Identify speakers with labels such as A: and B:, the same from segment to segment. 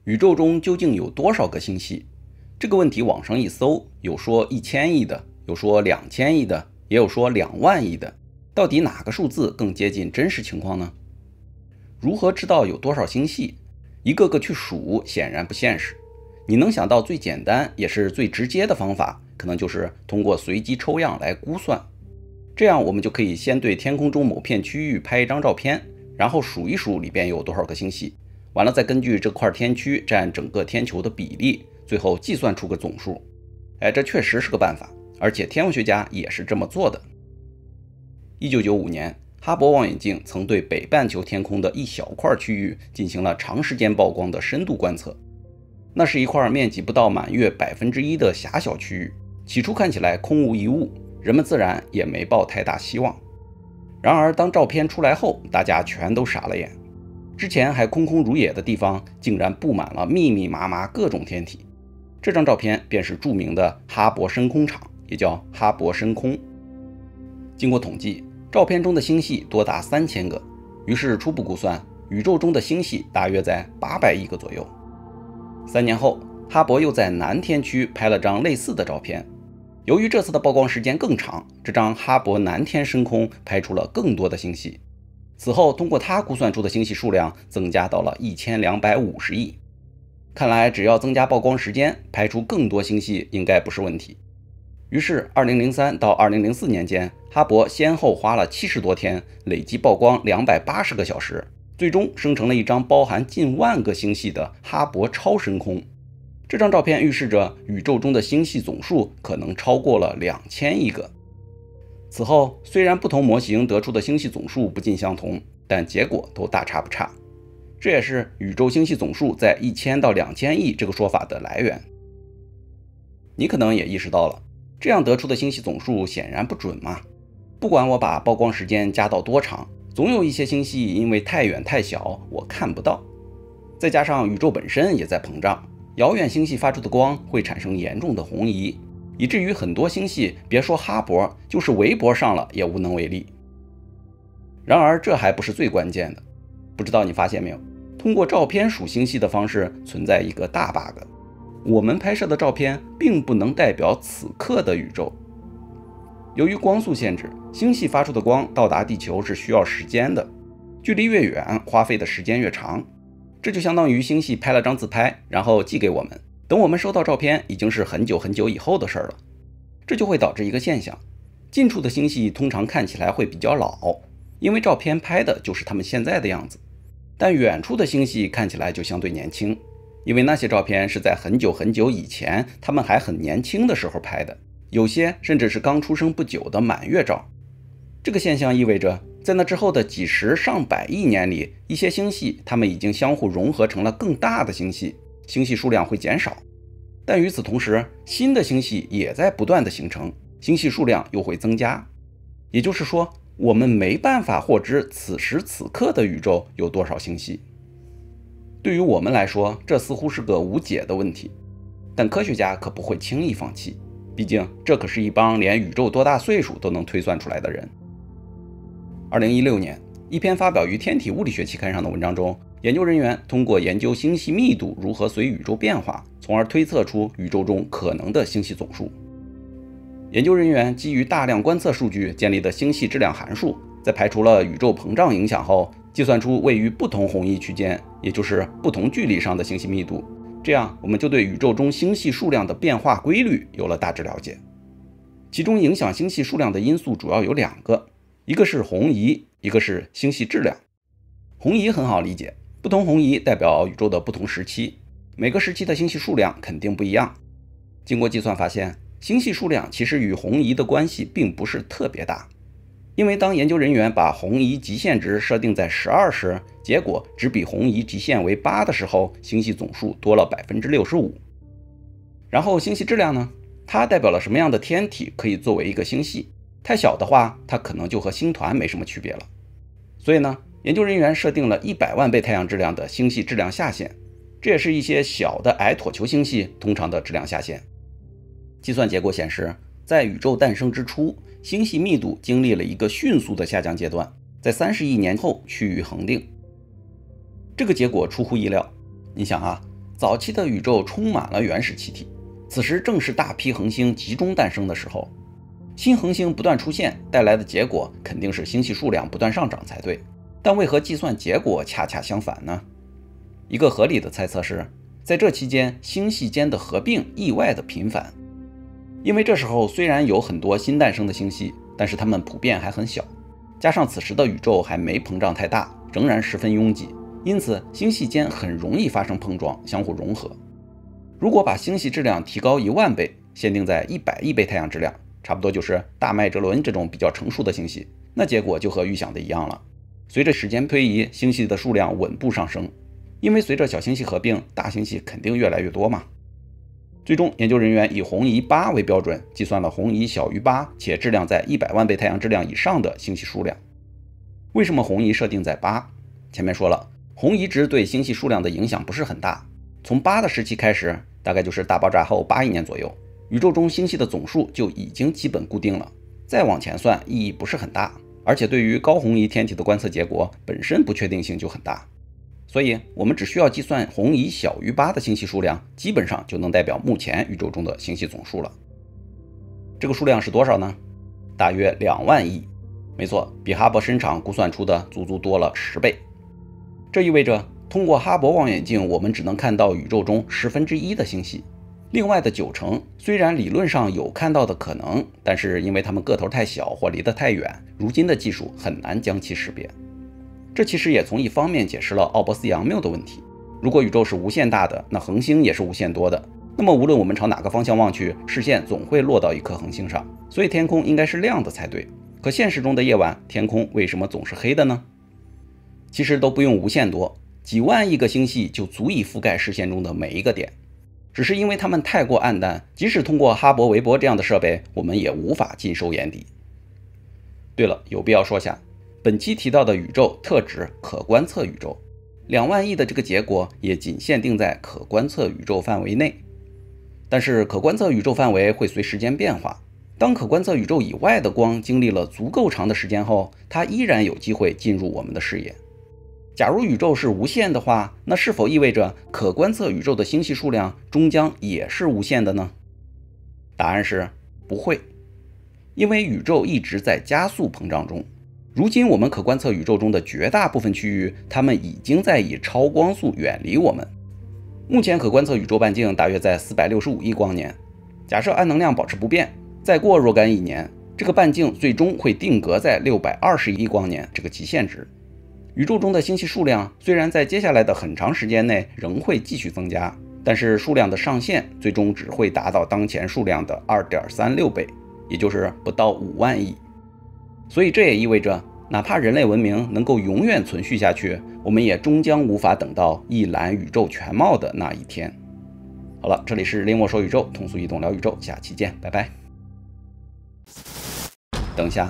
A: 宇宙中究竟有多少个星系？这个问题网上一搜，有说1000亿的，有说2000亿的，也有说2万亿的。到底哪个数字更接近真实情况呢？如何知道有多少星系？一个个去数显然不现实。你能想到最简单也是最直接的方法，可能就是通过随机抽样来估算。这样我们就可以先对天空中某片区域拍一张照片，然后数一数里边有多少个星系，完了再根据这块天区占整个天球的比例，最后计算出个总数。这确实是个办法，而且天文学家也是这么做的。1995年，哈勃望远镜曾对北半球天空的一小块区域进行了长时间曝光的深度观测。那是一块面积不到满月1%的狭小区域，起初看起来空无一物，人们自然也没抱太大希望。然而当照片出来后，大家全都傻了眼。之前还空空如也的地方，竟然布满了密密麻麻各种天体。这张照片便是著名的哈勃深空场，也叫哈勃深空。经过统计，照片中的星系多达3000个，于是初步估算，宇宙中的星系大约在800亿个左右。3年后，哈勃又在南天区拍了张类似的照片。由于这次的曝光时间更长，这张哈勃南天深空拍出了更多的星系。此后，通过它估算出的星系数量增加到了1250亿。看来只要增加曝光时间，拍出更多星系应该不是问题。于是2003到2004年间，哈勃先后花了70多天，累计曝光280个小时，最终生成了一张包含近万个星系的哈勃超深空。这张照片预示着宇宙中的星系总数可能超过了2000亿个。此后，虽然不同模型得出的星系总数不尽相同，但结果都大差不差。这也是宇宙星系总数在1000到2000亿这个说法的来源。你可能也意识到了，这样得出的星系总数显然不准嘛。不管我把曝光时间加到多长，总有一些星系因为太远太小，我看不到。再加上宇宙本身也在膨胀，遥远星系发出的光会产生严重的红移，以至于很多星系别说哈勃，就是微波上了也无能为力。然而这还不是最关键的，不知道你发现没有，通过照片数星系的方式存在一个大 bug。我们拍摄的照片并不能代表此刻的宇宙。由于光速限制，星系发出的光到达地球是需要时间的，距离越远，花费的时间越长。这就相当于星系拍了张自拍，然后寄给我们，等我们收到照片已经是很久很久以后的事了。这就会导致一个现象，近处的星系通常看起来会比较老，因为照片拍的就是它们现在的样子。但远处的星系看起来就相对年轻，因为那些照片是在很久很久以前它们还很年轻的时候拍的，有些甚至是刚出生不久的满月照。这个现象意味着，在那之后的几十上百亿年里，一些星系它们已经相互融合成了更大的星系，星系数量会减少。但与此同时，新的星系也在不断的形成，星系数量又会增加。也就是说，我们没办法获知此时此刻的宇宙有多少星系。对于我们来说，这似乎是个无解的问题，但科学家可不会轻易放弃，毕竟这可是一帮连宇宙多大岁数都能推算出来的人。2016年，一篇发表于《天体物理学》期刊上的文章中，研究人员通过研究星系密度如何随宇宙变化，从而推测出宇宙中可能的星系总数。研究人员基于大量观测数据建立的星系质量函数，在排除了宇宙膨胀影响后，计算出位于不同红移区间，也就是不同距离上的星系密度。这样，我们就对宇宙中星系数量的变化规律有了大致了解。其中影响星系数量的因素主要有2个，一个是红移，一个是星系质量。红移很好理解，不同红移代表宇宙的不同时期，每个时期的星系数量肯定不一样。经过计算发现，星系数量其实与红移的关系并不是特别大，因为当研究人员把红移极限值设定在12时，结果只比红移极限为8的时候，星系总数多了 65%。 然后星系质量呢，它代表了什么样的天体可以作为一个星系，太小的话，它可能就和星团没什么区别了。所以呢，研究人员设定了100万倍太阳质量的星系质量下限，这也是一些小的矮椭球星系通常的质量下限。计算结果显示，在宇宙诞生之初，星系密度经历了一个迅速的下降阶段，在30亿年后趋于恒定。这个结果出乎意料。你想啊， 早期的宇宙充满了原始气体，此时正是大批恒星集中诞生的时候。新恒星不断出现带来的结果肯定是星系数量不断上涨才对，但为何计算结果恰恰相反呢？一个合理的猜测是，在这期间星系间的合并意外的频繁，因为这时候虽然有很多新诞生的星系，但是它们普遍还很小，加上此时的宇宙还没膨胀太大，仍然十分拥挤，因此星系间很容易发生碰撞，相互融合。如果把星系质量提高10000倍，限定在100亿倍太阳质量，差不多就是大麦哲伦这种比较成熟的星系，那结果就和预想的一样了。随着时间推移，星系的数量稳步上升，因为随着小星系合并，大星系肯定越来越多嘛。最终，研究人员以红移8为标准，计算了红移小于8且质量在100万倍太阳质量以上的星系数量。为什么红移设定在8？前面说了，红移值对星系数量的影响不是很大。从8的时期开始，大概就是大爆炸后8亿年左右，宇宙中星系的总数就已经基本固定了，再往前算意义不是很大，而且对于高红移天体的观测结果本身不确定性就很大，所以我们只需要计算红移小于8的星系数量，基本上就能代表目前宇宙中的星系总数了。这个数量是多少呢？大约2万亿，没错，比哈勃深场估算出的足足多了10倍。这意味着通过哈勃望远镜，我们只能看到宇宙中1/10的星系，另外的90%虽然理论上有看到的可能，但是因为它们个头太小或离得太远，如今的技术很难将其识别。这其实也从一方面解释了奥伯斯洋谬的问题。如果宇宙是无限大的，那恒星也是无限多的，那么无论我们朝哪个方向望去，视线总会落到一颗恒星上，所以天空应该是亮的才对。可现实中的夜晚，天空为什么总是黑的呢？其实都不用无限多，几万亿个星系就足以覆盖视线中的每一个点，只是因为它们太过暗淡，即使通过哈勃韦伯这样的设备，我们也无法尽收眼底。对了，有必要说下，本期提到的宇宙特指可观测宇宙，2万亿的这个结果也仅限定在可观测宇宙范围内。但是可观测宇宙范围会随时间变化，当可观测宇宙以外的光经历了足够长的时间后，它依然有机会进入我们的视野。假如宇宙是无限的话，那是否意味着可观测宇宙的星系数量终将也是无限的呢？答案是不会，因为宇宙一直在加速膨胀中。如今我们可观测宇宙中的绝大部分区域，它们已经在以超光速远离我们。目前可观测宇宙半径大约在465亿光年，假设暗能量保持不变，再过若干亿年，这个半径最终会定格在620亿光年这个极限值。宇宙中的星系数量虽然在接下来的很长时间内仍会继续增加，但是数量的上限最终只会达到当前数量的 2.36 倍，也就是不到5万亿。所以这也意味着，哪怕人类文明能够永远存续下去，我们也终将无法等到一览宇宙全貌的那一天。好了，这里是林墨说宇宙，通俗易懂聊宇宙，下期见，拜拜。等下，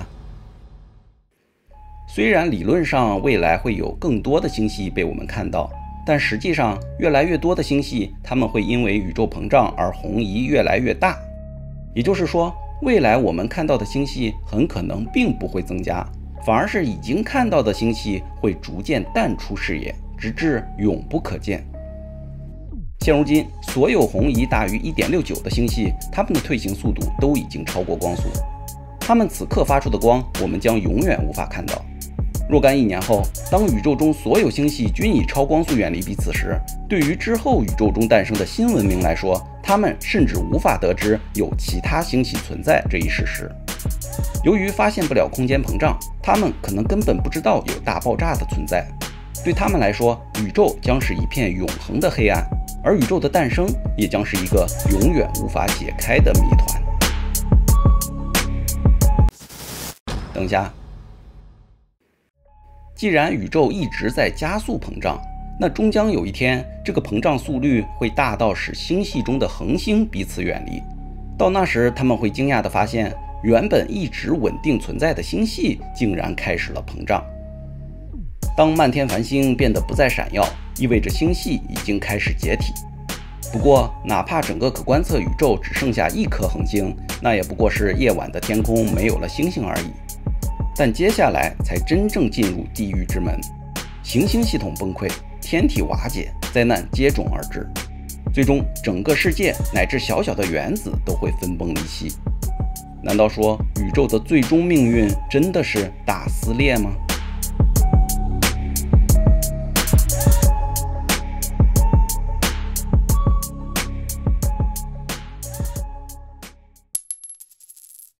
A: 虽然理论上未来会有更多的星系被我们看到，但实际上越来越多的星系，它们会因为宇宙膨胀而红移越来越大。也就是说，未来我们看到的星系很可能并不会增加，反而是已经看到的星系会逐渐淡出视野，直至永不可见。现如今，所有红移大于 1.69 的星系，它们的退行速度都已经超过光速，它们此刻发出的光，我们将永远无法看到。若干亿年后，当宇宙中所有星系均以超光速远离彼此时，对于之后宇宙中诞生的新文明来说，他们甚至无法得知有其他星系存在这一事实。由于发现不了空间膨胀，他们可能根本不知道有大爆炸的存在。对他们来说，宇宙将是一片永恒的黑暗，而宇宙的诞生也将是一个永远无法解开的谜团。等一下，既然宇宙一直在加速膨胀，那终将有一天，这个膨胀速率会大到使星系中的恒星彼此远离。到那时，他们会惊讶地发现，原本一直稳定存在的星系竟然开始了膨胀。当漫天繁星变得不再闪耀，意味着星系已经开始解体。不过，哪怕整个可观测宇宙只剩下一颗恒星，那也不过是夜晚的天空没有了星星而已。但接下来才真正进入地狱之门，行星系统崩溃，天体瓦解，灾难接踵而至。 最终整个世界乃至小小的原子都会分崩离析。难道说宇宙的最终命运真的是大撕裂吗？